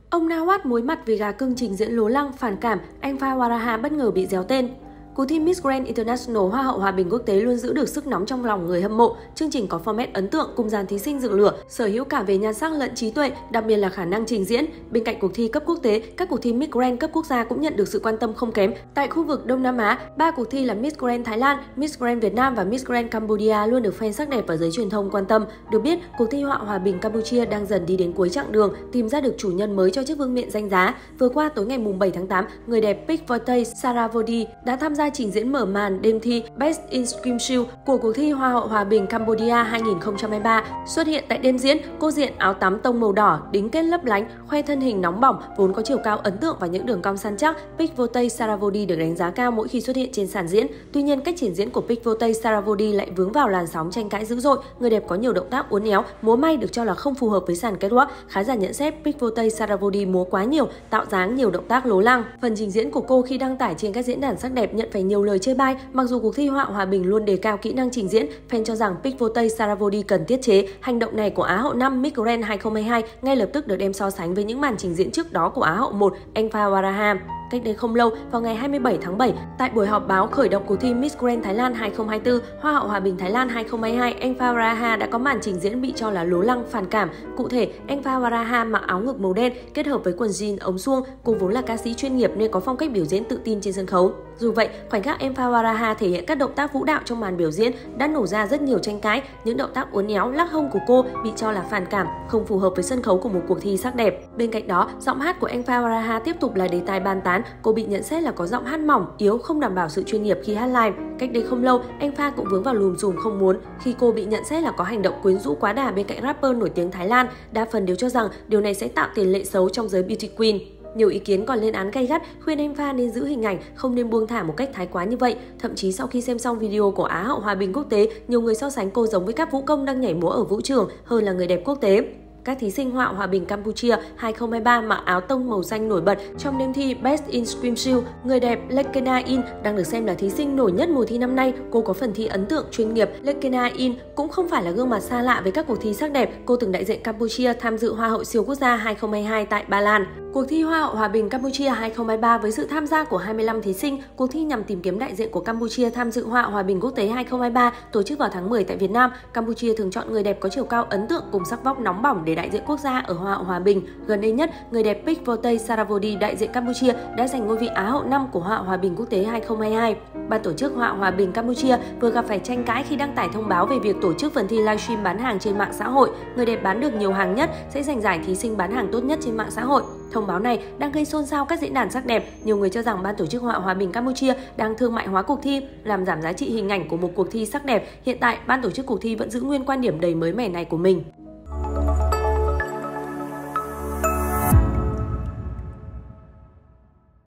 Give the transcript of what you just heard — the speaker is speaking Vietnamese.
Ông Nawaz muối mặt vì gà cưng trình diễn lố lăng, phản cảm, anh Fawaraha bất ngờ bị déo tên. Cuộc thi Miss Grand International Hoa hậu Hòa bình quốc tế luôn giữ được sức nóng trong lòng người hâm mộ. Chương trình có format ấn tượng cùng dàn thí sinh dựng lửa, sở hữu cả về nhan sắc lẫn trí tuệ, đặc biệt là khả năng trình diễn. Bên cạnh cuộc thi cấp quốc tế, các cuộc thi Miss Grand cấp quốc gia cũng nhận được sự quan tâm không kém. Tại khu vực Đông Nam Á, 3 cuộc thi là Miss Grand Thái Lan, Miss Grand Việt Nam và Miss Grand Cambodia luôn được fan sắc đẹp và giới truyền thông quan tâm. Được biết, cuộc thi Họa Hòa bình Campuchia đang dần đi đến cuối chặng đường, tìm ra được chủ nhân mới cho chiếc vương miện danh giá. Vừa qua tối ngày 7 tháng 8, người đẹp Pickvotay Saravodi đã tham gia trình diễn mở màn đêm thi Best in Swimsuit của cuộc thi Hoa hậu Hòa bình Cambodia 2023. Xuất hiện tại đêm diễn, cô diện áo tắm tông màu đỏ, đính kết lấp lánh, khoe thân hình nóng bỏng, vốn có chiều cao ấn tượng và những đường cong săn chắc. Pickvotay Saravodi được đánh giá cao mỗi khi xuất hiện trên sàn diễn. Tuy nhiên, cách trình diễn của Pickvotay Saravodi lại vướng vào làn sóng tranh cãi dữ dội. Người đẹp có nhiều động tác uốn éo, múa may được cho là không phù hợp với sàn catwalk. Khán giả nhận xét Pickvotay Saravodi múa quá nhiều, tạo dáng nhiều động tác lố lăng. Phần trình diễn của cô khi đăng tải trên các diễn đàn sắc đẹp nhận phải nhiều lời chê bai. Mặc dù cuộc thi Họa Hòa bình luôn đề cao kỹ năng trình diễn, fan cho rằng Pickvotay Saravodi cần tiết chế. Hành động này của Á hậu 5 Miss Grand 2022 ngay lập tức được đem so sánh với những màn trình diễn trước đó của Á hậu 1 anh Fawaraha. Cách đây không lâu, vào ngày 27 tháng 7, tại buổi họp báo khởi động cuộc thi Miss Grand Thái Lan 2024, Hoa hậu Hòa bình Thái Lan 2022, anh Fawaraha đã có màn trình diễn bị cho là lố lăng, phản cảm. Cụ thể, anh Fawaraha mặc áo ngực màu đen kết hợp với quần jean ống suông. Cô vốn là ca sĩ chuyên nghiệp nên có phong cách biểu diễn tự tin trên sân khấu. Dù vậy, khoảnh khắc em Fawaraha thể hiện các động tác vũ đạo trong màn biểu diễn đã nổ ra rất nhiều tranh cãi. Những động tác uốn éo, lắc hông của cô bị cho là phản cảm, không phù hợp với sân khấu của một cuộc thi sắc đẹp. Bên cạnh đó, giọng hát của anh Fawaraha tiếp tục là đề tài bàn tán. Cô bị nhận xét là có giọng hát mỏng, yếu, không đảm bảo sự chuyên nghiệp khi hát live. Cách đây không lâu, anh Fa cũng vướng vào lùm xùm không muốn khi cô bị nhận xét là có hành động quyến rũ quá đà bên cạnh rapper nổi tiếng Thái Lan. Đa phần đều cho rằng điều này sẽ tạo tiền lệ xấu trong giới beauty queen. Nhiều ý kiến còn lên án gay gắt khuyên anh Fa nên giữ hình ảnh, không nên buông thả một cách thái quá như vậy. Thậm chí sau khi xem xong video của Á hậu Hòa bình quốc tế, nhiều người so sánh cô giống với các vũ công đang nhảy múa ở vũ trường hơn là người đẹp quốc tế. Các thí sinh Họa Hòa bình Campuchia 2023 mặc áo tông màu xanh nổi bật trong đêm thi Best in Swimsuit. Người đẹp Lekena In đang được xem là thí sinh nổi nhất mùa thi năm nay. Cô có phần thi ấn tượng chuyên nghiệp. Lekena In cũng không phải là gương mặt xa lạ với các cuộc thi sắc đẹp. Cô từng đại diện Campuchia tham dự Hoa hậu siêu quốc gia 2022 tại Ba Lan. Cuộc thi Hoa hậu Hòa bình Campuchia 2023 với sự tham gia của 25 thí sinh, cuộc thi nhằm tìm kiếm đại diện của Campuchia tham dự Họa Hòa bình quốc tế 2023 tổ chức vào tháng 10 tại Việt Nam. Campuchia thường chọn người đẹp có chiều cao ấn tượng cùng sắc vóc nóng bỏng để đại diện quốc gia ở Họa hậu Hòa bình. Gần đây nhất, người đẹp Pickvotay Saravodi đại diện Campuchia đã giành ngôi vị Á hậu 5 của Họa Hòa bình quốc tế 2022. Ban tổ chức Họa Hòa bình Campuchia vừa gặp phải tranh cãi khi đăng tải thông báo về việc tổ chức phần thi livestream bán hàng trên mạng xã hội. Người đẹp bán được nhiều hàng nhất sẽ giành giải thí sinh bán hàng tốt nhất trên mạng xã hội. Thông báo này đang gây xôn xao các diễn đàn sắc đẹp. Nhiều người cho rằng ban tổ chức Họa Hòa bình Campuchia đang thương mại hóa cuộc thi, làm giảm giá trị hình ảnh của một cuộc thi sắc đẹp. Hiện tại, ban tổ chức cuộc thi vẫn giữ nguyên quan điểm đầy mới mẻ này của mình.